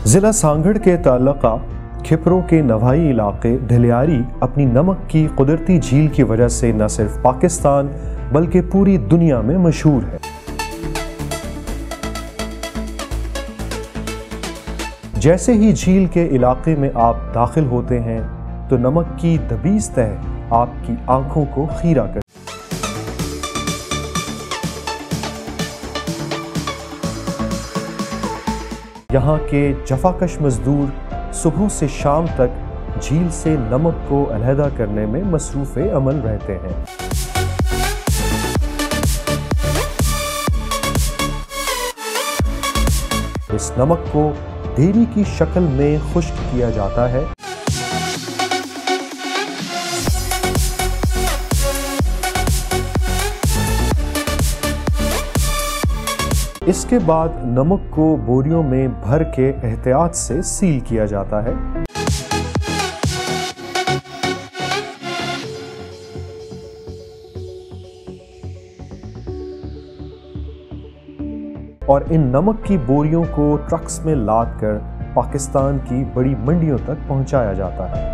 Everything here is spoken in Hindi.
ज़िला सांगड़ के ताल्लुका खिपरों के नवाही इलाके ढलियारी अपनी नमक की कुदरती झील की वजह से न सिर्फ पाकिस्तान बल्कि पूरी दुनिया में मशहूर है। जैसे ही झील के इलाके में आप दाखिल होते हैं तो नमक की दबीज़ तह आपकी आंखों को खीरा कर। यहाँ के जफाकश मजदूर सुबह से शाम तक झील से नमक को अलहदा करने में मसरूफ़ अमल रहते हैं। इस नमक को ढेरी की शक्ल में खुश्क किया जाता है। इसके बाद नमक को बोरियों में भर के एहतियात से सील किया जाता है। और इन नमक की बोरियों को ट्रक्स में लाद कर पाकिस्तान की बड़ी मंडियों तक पहुंचाया जाता है।